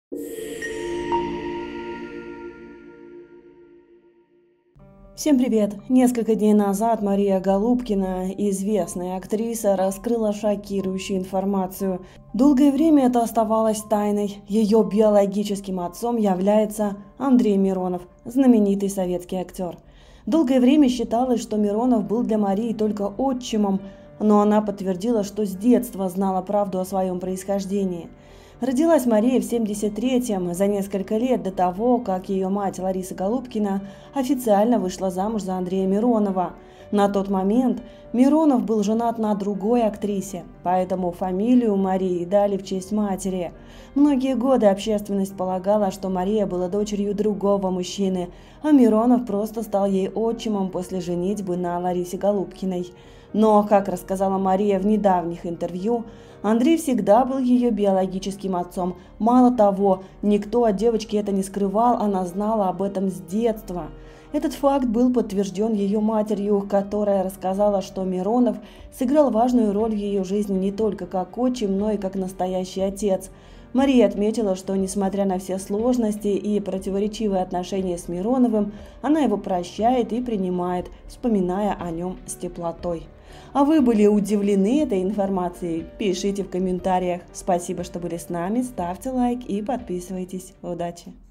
Всем привет! Несколько дней назад Мария Голубкина, известная актриса, раскрыла шокирующую информацию. Долгое время это оставалось тайной. Ее биологическим отцом является Андрей Миронов, знаменитый советский актер. Долгое время считалось, что Миронов был для Марии только отчимом, но она подтвердила, что с детства знала правду о своем происхождении. Родилась Мария в 1973-м, за несколько лет до того, как ее мать Лариса Голубкина официально вышла замуж за Андрея Миронова. На тот момент Миронов был женат на другой актрисе, поэтому фамилию Марии дали в честь матери. Многие годы общественность полагала, что Мария была дочерью другого мужчины, а Миронов просто стал ей отчимом после женитьбы на Ларисе Голубкиной. Но, как рассказала Мария в недавних интервью, Андрей всегда был ее биологическим отцом. Мало того, никто от девочки это не скрывал, она знала об этом с детства. Этот факт был подтвержден ее матерью, которая рассказала, что Миронов сыграл важную роль в ее жизни не только как отчим, но и как настоящий отец. Мария отметила, что, несмотря на все сложности и противоречивые отношения с Мироновым, она его прощает и принимает, вспоминая о нем с теплотой. А вы были удивлены этой информацией? Пишите в комментариях. Спасибо, что были с нами, ставьте лайк и подписывайтесь. Удачи!